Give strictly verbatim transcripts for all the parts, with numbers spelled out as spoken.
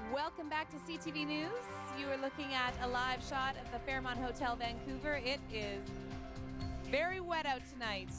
Welcome back to C T V News. You are looking at a live shot of the Fairmont Hotel Vancouver. It is very wet out tonight.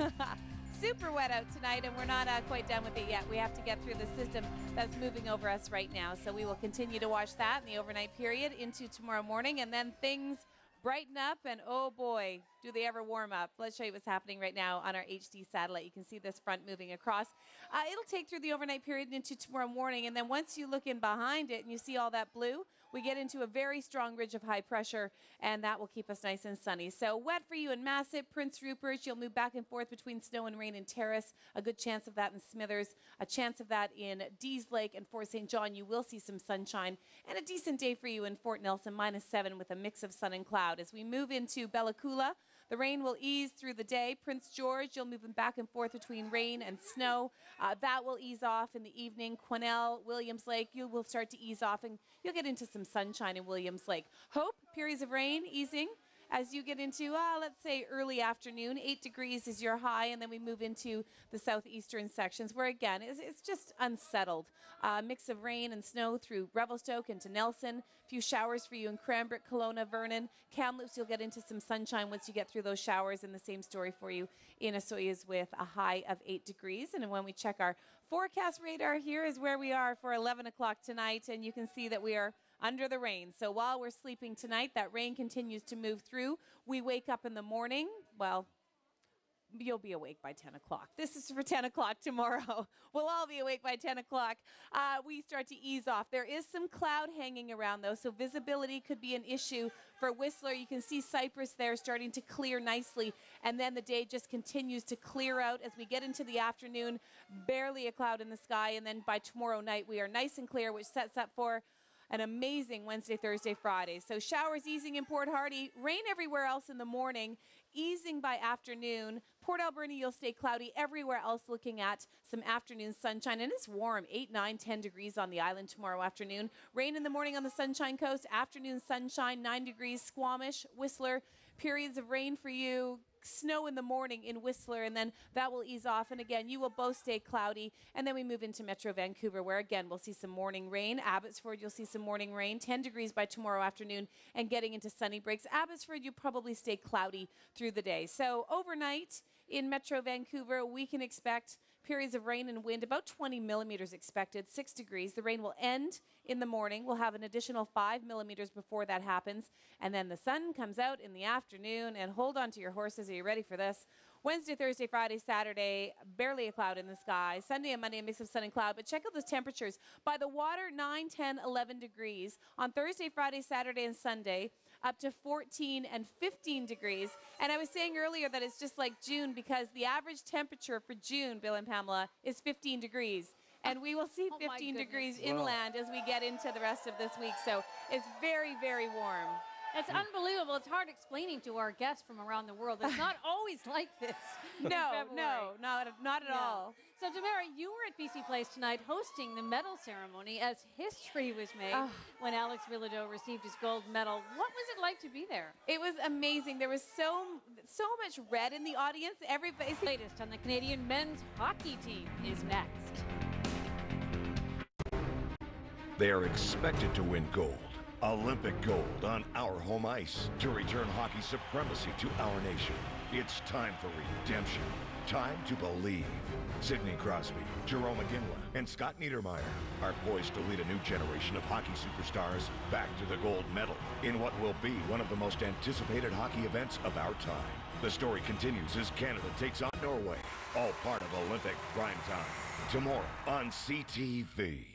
Super wet out tonight, and we're not uh, quite done with it yet. We have to get through the system that's moving over us right now. So we will continue to watch that in the overnight period into tomorrow morning, and then things brighten up, and oh boy, do they ever warm up. Let's show you what's happening right now on our H D satellite. You can see this front moving across. Uh, it'll take through the overnight period into tomorrow morning, and then once you look in behind it and you see all that blue, we get into a very strong ridge of high pressure, and that will keep us nice and sunny. So wet for you in Massett, Prince Rupert. You'll move back and forth between snow and rain in Terrace. A good chance of that in Smithers. A chance of that in Dease Lake and Fort Saint John. You will see some sunshine, and a decent day for you in Fort Nelson, minus seven with a mix of sun and cloud. As we move into Bella Coola, the rain will ease through the day. Prince George, you'll move back and forth between rain and snow. Uh, that will ease off in the evening. Quesnel, Williams Lake, you will start to ease off, and you'll get into some sunshine in Williams Lake. Hope, periods of rain easing as you get into, uh, let's say, early afternoon. Eight degrees is your high, and then we move into the southeastern sections where, again, it's, it's just unsettled. A uh, mix of rain and snow through Revelstoke into Nelson. A few showers for you in Cranbrook, Kelowna, Vernon. Kamloops, you'll get into some sunshine once you get through those showers, and the same story for you in Osoyoos with a high of eight degrees. And when we check our forecast radar, here is where we are for eleven o'clock tonight, and you can see that we are under the rain. So while we're sleeping tonight, that rain continues to move through. We wake up in the morning. Well, you'll be awake by ten o'clock. This is for ten o'clock tomorrow. We'll all be awake by ten o'clock. Uh, we start to ease off. There is some cloud hanging around, though, so visibility could be an issue for Whistler. You can see Cypress there starting to clear nicely, and then the day just continues to clear out as we get into the afternoon. Barely a cloud in the sky, and then by tomorrow night, we are nice and clear, which sets up for an amazing Wednesday, Thursday, Friday. So showers easing in Port Hardy, rain everywhere else in the morning, easing by afternoon. Port Alberni, you'll stay cloudy. Everywhere else looking at some afternoon sunshine. And it's warm, eight, nine, ten degrees on the island tomorrow afternoon. Rain in the morning on the Sunshine Coast. Afternoon sunshine, nine degrees. Squamish, Whistler, periods of rain for you. Snow in the morning in Whistler, and then that will ease off. And again, you will both stay cloudy. And then we move into Metro Vancouver, where again, we'll see some morning rain. Abbotsford, you'll see some morning rain, ten degrees by tomorrow afternoon, and getting into sunny breaks. Abbotsford, you probably stay cloudy through the day. So overnight in Metro Vancouver, we can expect periods of rain and wind, about twenty millimeters expected, six degrees. The rain will end in the morning. We'll have an additional five millimeters before that happens. And then the sun comes out in the afternoon, and hold on to your horses. Are you ready for this? Wednesday, Thursday, Friday, Saturday, barely a cloud in the sky. Sunday and Monday, a mix of sun and cloud. But check out those temperatures. By the water, nine, ten, eleven degrees. On Thursday, Friday, Saturday, and Sunday, up to fourteen and fifteen degrees. And I was saying earlier that it's just like June, because the average temperature for June, Bill and Pamela, is fifteen degrees. And we will see fifteen oh degrees inland as we get into the rest of this week. So it's very, very warm. It's unbelievable. It's hard explaining to our guests from around the world. It's not always like this. No, no, not, not at yeah. all. So, Tamara, you were at B C Place tonight hosting the medal ceremony as history was made oh. when Alex Bilodeau received his gold medal. What was it like to be there? It was amazing. There was so so much red in the audience. Everybody's latest on the Canadian men's hockey team is next. They are expected to win gold. Olympic gold on our home ice to return hockey supremacy to our nation. It's time for redemption. Time to believe. Sidney Crosby, Jerome McGinley, and Scott Niedermayer are poised to lead a new generation of hockey superstars back to the gold medal in what will be one of the most anticipated hockey events of our time. The story continues as Canada takes on Norway, all part of Olympic prime time. Tomorrow on C T V.